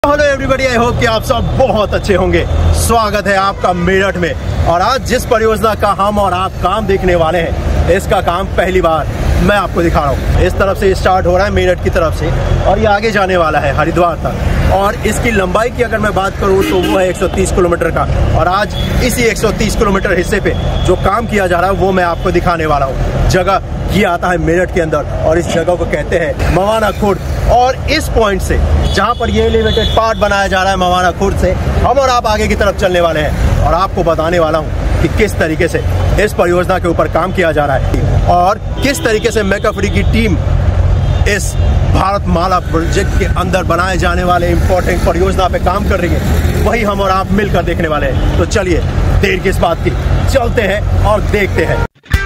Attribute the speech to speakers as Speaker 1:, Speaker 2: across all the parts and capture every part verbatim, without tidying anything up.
Speaker 1: Hello everybody, I hope कि आप सब बहुत अच्छे होंगे। स्वागत है आपका मेरठ में। और आज जिस परियोजना का हम और आप काम देखने वाले हैं, इसका काम पहली बार मैं आपको दिखा रहा हूँ। इस तरफ से स्टार्ट हो रहा है मेरठ की तरफ से और ये आगे जाने वाला है हरिद्वार तक। और इसकी लंबाई की अगर मैं बात करूँ तो वो है एक सौ तीस किलोमीटर का। और आज इसी एक सौ तीस किलोमीटर हिस्से पे जो काम किया जा रहा है वो मैं आपको दिखाने वाला हूँ। जगह ये आता है मेरठ के अंदर और इस जगह को कहते हैं मवाना खुर्द। और इस पॉइंट से जहाँ पर ये एलिवेटेड पार्ट बनाया जा रहा है मवाना खुर्द से, हम और आप आगे की तरफ चलने वाले हैं और आपको बताने वाला हूँ कि किस तरीके से इस परियोजना के ऊपर काम किया जा रहा है और किस तरीके से मैकाफरी की टीम इस भारत माला प्रोजेक्ट के अंदर बनाए जाने वाले इंपॉर्टेंट परियोजना पे काम कर रही है। वही हम और आप मिलकर देखने वाले हैं। तो चलिए देर किस बात की, चलते हैं और देखते हैं।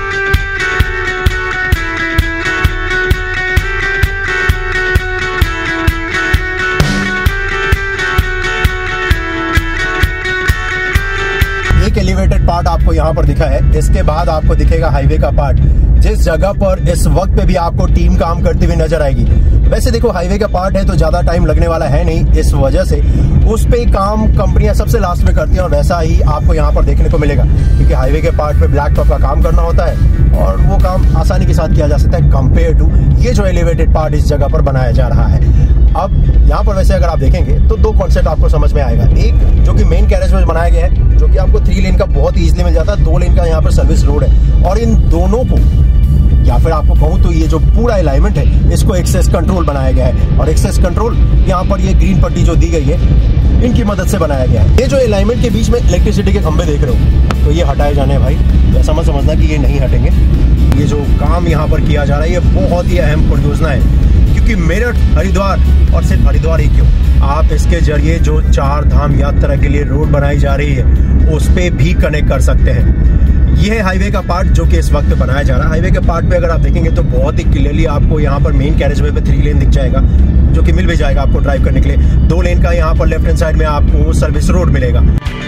Speaker 1: एक एलिवेटेड पार्ट आपको यहाँ पर दिखा है, इसके बाद आपको दिखेगा हाईवे का पार्ट, जिस जगह पर इस वक्त पे भी आपको टीम काम करती हुई नजर आएगी। वैसे देखो हाईवे का पार्ट है तो ज्यादा टाइम लगने वाला है नहीं, इस वजह से उस पे काम कंपनियां सबसे लास्ट में करती हैं और वैसा ही आपको यहाँ पर देखने को मिलेगा, क्योंकि हाईवे के पार्ट पे ब्लैक टॉप का काम करना होता है और वो काम आसानी के साथ किया जा सकता है कंपेयर टू ये जो एलिवेटेड पार्ट इस जगह पर बनाया जा रहा है। अब यहाँ पर वैसे अगर आप देखेंगे तो दो कॉन्सेप्ट आपको समझ में आएगा। एक जो कि मेन कैरेज में बनाया गया है, जो कि आपको थ्री लेन का बहुत ही इजीली मिल जाता है, दो लेन का यहाँ पर सर्विस रोड है। और इन दोनों को या फिर आपको कहूँ तो ये जो पूरा अलाइनमेंट है इसको एक्सेस कंट्रोल बनाया गया है। और एक्सेस कंट्रोल यहाँ पर ये ग्रीन पट्टी जो दी गई है इनकी मदद से बनाया गया है। ये जो अलाइनमेंट के बीच में इलेक्ट्रिसिटी के खंभे देख रहे हो तो ये हटाए जाने हैं भाई, तो ऐसा मत समझना कि ये नहीं हटेंगे। ये जो काम यहाँ पर किया जा रहा है ये बहुत ही अहम परियोजना है, क्योंकि मेरठ हरिद्वार और सिर्फ हरिद्वार ही क्यों, आप इसके जरिए जो चार धाम यात्रा के लिए रोड बनाई जा रही है उस पे भी कनेक्ट कर सकते हैं। ये है हाईवे का पार्ट जो कि इस वक्त बनाया जा रहा है। हाईवे के पार्ट पे अगर आप देखेंगे तो बहुत ही क्लियरली आपको यहाँ पर मेन कैरेज वे पे थ्री लेन दिख जाएगा, जो कि मिल भी जाएगा आपको ड्राइव करने के लिए। दो लेन का यहाँ पर लेफ्ट हैंड साइड में आपको सर्विस रोड मिलेगा।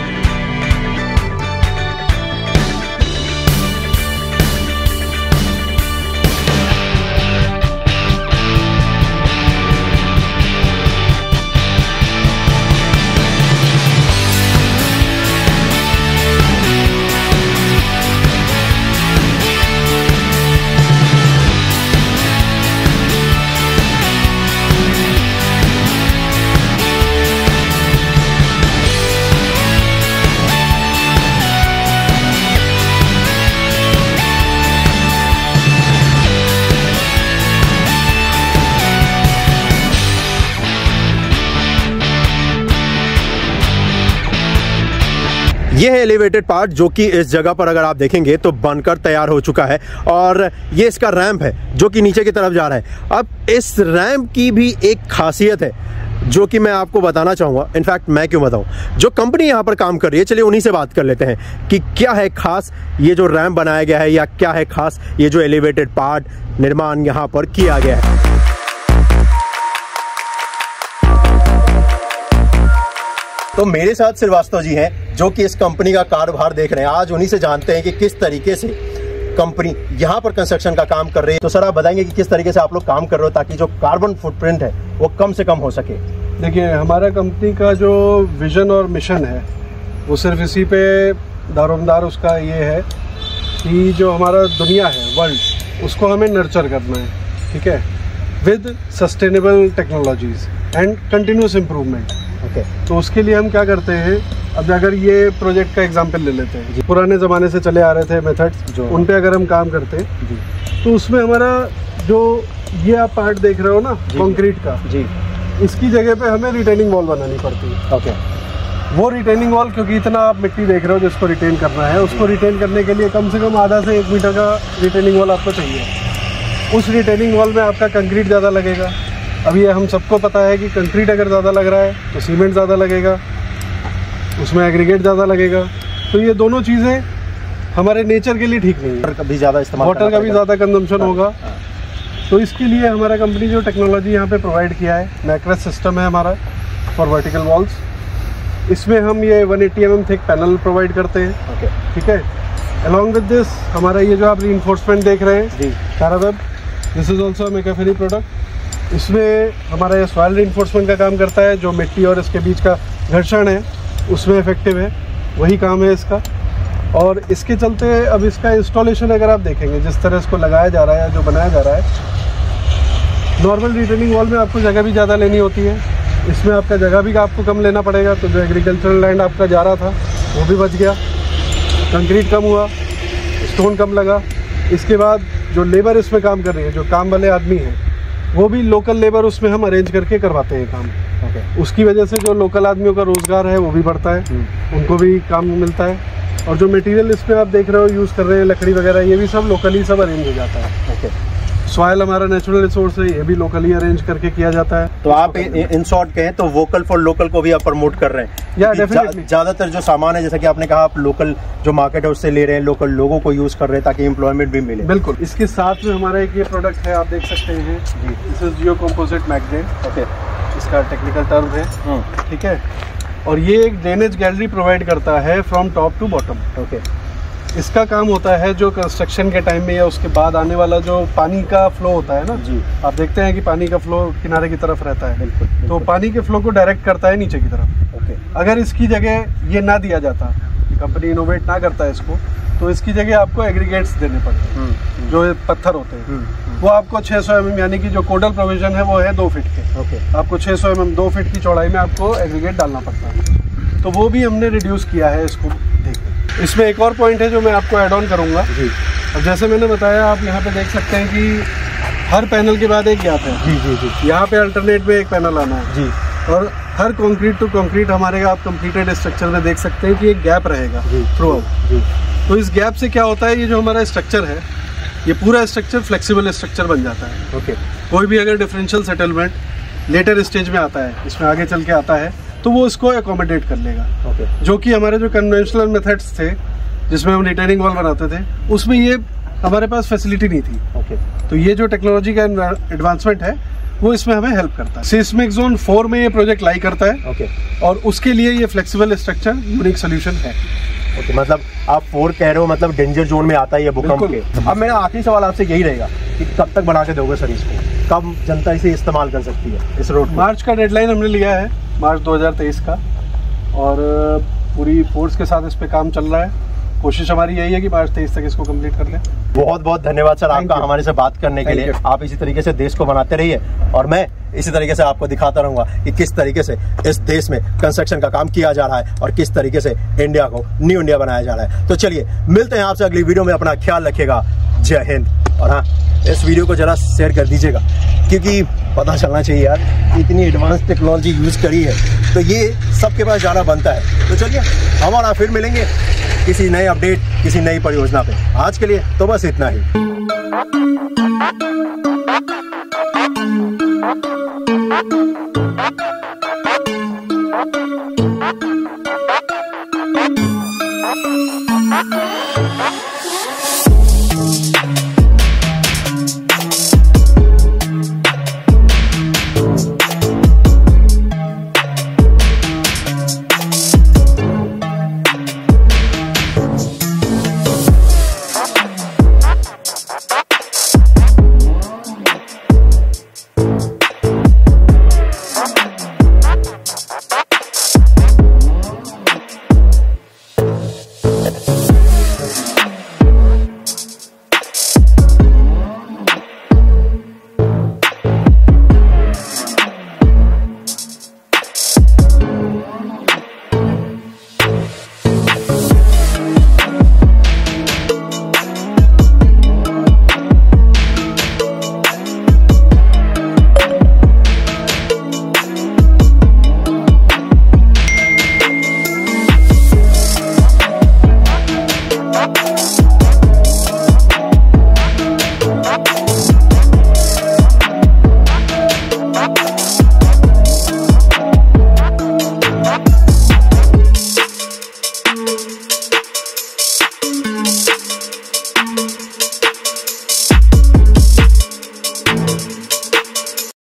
Speaker 1: ये है एलिवेटेड पार्ट जो कि इस जगह पर अगर आप देखेंगे तो बनकर तैयार हो चुका है और ये इसका रैंप है जो कि नीचे की तरफ जा रहा है। अब इस रैंप की भी एक खासियत है जो कि मैं आपको बताना चाहूँगा। इनफैक्ट मैं क्यों बताऊँ, जो कंपनी यहाँ पर काम कर रही है, चलिए उन्हीं से बात कर लेते हैं कि क्या है खास ये जो रैंप बनाया गया है या क्या है खास ये जो एलिवेटेड पार्ट निर्माण यहाँ पर किया गया है। तो मेरे साथ श्रीवास्तव जी हैं जो कि इस कंपनी का कारोबार देख रहे हैं। आज उन्हीं से जानते हैं कि किस तरीके से कंपनी यहाँ पर कंस्ट्रक्शन का काम कर रही है। तो सर आप बताएंगे कि किस तरीके से आप लोग काम कर रहे हो ताकि जो कार्बन फुटप्रिंट है वो कम से कम हो सके।
Speaker 2: देखिए हमारा कंपनी का जो विजन और मिशन है वो सिर्फ इसी पे दारोमदार उसका ये है कि जो हमारा दुनिया है वर्ल्ड उसको हमें नर्चर करना है, ठीक है, with sustainable technologies and continuous improvement.
Speaker 1: Okay
Speaker 2: तो उसके लिए हम क्या करते हैं, अब अगर ये प्रोजेक्ट का एग्जांपल ले लेते हैं, पुराने ज़माने से चले आ रहे थे मेथड्स जो उन पे अगर हम काम करते हैं तो उसमें हमारा जो ये आप पार्ट देख रहे हो ना कंक्रीट का जी, इसकी जगह पे हमें रिटेनिंग वॉल बनानी पड़ती है।
Speaker 1: ओके
Speaker 2: वो रिटेनिंग वॉल क्योंकि इतना आप मिट्टी देख रहे हो जिसको रिटेन करना है, उसको रिटेन करने के लिए कम से कम आधा से एक मीटर का रिटेनिंग वॉल आपको चाहिए। उस रिटेनिंग वॉल में आपका कंक्रीट ज़्यादा लगेगा। अब ये हम सबको पता है कि कंक्रीट अगर ज़्यादा लग रहा है तो सीमेंट ज़्यादा लगेगा, उसमें एग्रीगेट ज़्यादा लगेगा। तो ये दोनों चीज़ें हमारे नेचर के लिए ठीक नहीं है।
Speaker 1: वाटर का भी ज़्यादा इस्तेमाल
Speaker 2: वाटर का भी ज़्यादा कंजम्पशन होगा। तो इसके लिए हमारा कंपनी जो टेक्नोलॉजी यहाँ पे प्रोवाइड किया है, मैक्रस सिस्टम है हमारा फॉर वर्टिकल वॉल्स। इसमें हम ये one eighty M M thick panel provide करते हैं।
Speaker 1: ओके
Speaker 2: ठीक है, अलॉन्ग विद दिस हमारा ये जो आप रीइंफोर्समेंट देख रहे हैं जी, Paraweb, this is also Maccaferri product. इसमें हमारा ये सॉइल रिइंफोर्समेंट का काम करता है, जो मिट्टी और इसके बीच का घर्षण है उसमें इफेक्टिव है, वही काम है इसका। और इसके चलते अब इसका इंस्टॉलेशन अगर आप देखेंगे, जिस तरह इसको लगाया जा रहा है, जो बनाया जा रहा है, नॉर्मल रिटेनिंग वॉल में आपको जगह भी ज़्यादा लेनी होती है, इसमें आपका जगह भी आपको कम लेना पड़ेगा। तो जो एग्रीकल्चरल लैंड आपका जा रहा था वो भी बच गया, कंक्रीट कम हुआ, स्टोन कम लगा। इसके बाद जो लेबर इसमें काम कर रही है, जो काम वाले आदमी हैं, वो भी लोकल लेबर उसमें हम अरेंज करके करवाते हैं काम।
Speaker 1: ओके।
Speaker 2: उसकी वजह से जो लोकल आदमियों का रोज़गार है वो भी बढ़ता है, उनको भी काम मिलता है। और जो मटेरियल इसमें आप देख रहे हो यूज़ कर रहे हैं, लकड़ी वगैरह, ये भी सब लोकली सब अरेंज हो जाता है।
Speaker 1: ओके।
Speaker 2: सॉइल हमारा नेचुरल रिसोर्स है, ये भी लोकली अरेंज करके किया जाता है।
Speaker 1: तो आप इन शॉर्ट कहें तो वोकल फॉर लोकल को भी आप प्रमोट कर रहे हैं।
Speaker 2: या डेफिनेटली
Speaker 1: ज्यादातर जो सामान है, जैसा कि आपने कहा, आप लोकल जो मार्केट है उससे ले रहे हैं, लोकल लोगों को यूज कर रहे हैं ताकि एम्प्लॉयमेंट भी मिले।
Speaker 2: बिल्कुल। इसके साथ में हमारा एक ये प्रोडक्ट है, आप देख सकते हैं, this is geo composite magazine. Okay, इसका टेक्निकल टर्म है, ठीक है। और ये एक ड्रेनेज गैलरी प्रोवाइड करता है from top to bottom. Okay. इसका काम होता है जो कंस्ट्रक्शन के टाइम में या उसके बाद आने वाला जो पानी का फ्लो होता है ना जी, आप देखते हैं कि पानी का फ्लो किनारे की तरफ रहता है। बिल्कुल, बिल्कुल। तो पानी के फ्लो को डायरेक्ट करता है नीचे की तरफ। ओके। अगर इसकी जगह ये ना दिया जाता, कंपनी इनोवेट ना करता है इसको, तो इसकी जगह आपको एग्रीगेट्स देने पड़ते हैं, जो पत्थर होते हैं। वो आपको छह सौ एम एम, यानी कि जो कोडल प्रोविजन है वो है दो फीट के। ओके। आपको छह सौ एम एम दो फीट की चौड़ाई में आपको एग्रीगेट डालना पड़ता है, तो वो भी हमने रिड्यूस किया है इसको। इसमें एक और पॉइंट है जो मैं आपको ऐड ऑन करूंगा जी। अब जैसे मैंने बताया, आप यहाँ पे देख सकते हैं कि हर पैनल के बाद एक गैप है। जी जी जी। यहाँ पे अल्टरनेट में एक पैनल आना है जी। और हर कंक्रीट टू कंक्रीट हमारे आप कंप्लीटेड स्ट्रक्चर में देख सकते हैं कि एक गैप रहेगा थ्रू आउट जी। तो इस गैप से क्या होता है, ये जो हमारा स्ट्रक्चर है, ये पूरा स्ट्रक्चर फ्लेक्सिबल स्ट्रक्चर बन जाता है। ओके। कोई भी अगर डिफरेंशियल सेटलमेंट लेटर स्टेज में आता है, इसमें आगे चल के आता है, तो वो इसको अकोमोडेट कर लेगा। okay. जो कि हमारे जो कन्वेंशनल मेथड्स थे जिसमें हम रिटेनिंग वॉल बनाते थे, उसमें ये हमारे पास फैसिलिटी नहीं थी। okay. तो ये जो टेक्नोलॉजी का एडवांसमेंट है वो इसमें हमें हेल्प करता है। सिस्मिक जोन फोर में ये प्रोजेक्ट लाई करता है। okay. और उसके लिए ये फ्लेक्सिबल स्ट्रक्चर यूनिक सोल्यूशन है।
Speaker 1: okay, मतलब आप फोर कह रहे हो, मतलब डेंजर जोन में आता है ये भूकंप के। अब मेरा आखिरी सवाल आपसे यही रहेगा कि कब तक बना के दोगे सर इसको, कब जनता इसे इस्तेमाल कर सकती है इस रोड?
Speaker 2: मार्च का डेडलाइन हमने लिया है, मार्च दो हज़ार तेईस का, और पूरी फोर्स के साथ इस पे काम चल रहा है। कोशिश हमारी यही है कि मार्च तेईस तक इसको कंप्लीट कर लें।
Speaker 1: बहुत बहुत धन्यवाद सर आपका हमारे से बात करने के लिए। आप इसी तरीके से देश को बनाते रहिए और मैं इसी तरीके से आपको दिखाता रहूंगा कि किस तरीके से इस देश में कंस्ट्रक्शन का काम किया जा रहा है और किस तरीके से इंडिया को न्यू इंडिया बनाया जा रहा है। तो चलिए मिलते हैं आपसे अगली वीडियो में। अपना ख्याल रखिएगा। जय हिंद। और हाँ, इस वीडियो को जरा शेयर कर दीजिएगा, क्योंकि पता चलना चाहिए यार, इतनी एडवांस टेक्नोलॉजी यूज करी है तो ये सबके पास जाना बनता है। तो चलिए हम और आप फिर मिलेंगे किसी नए अपडेट, किसी नई परियोजना पे। आज के लिए तो बस इतना ही।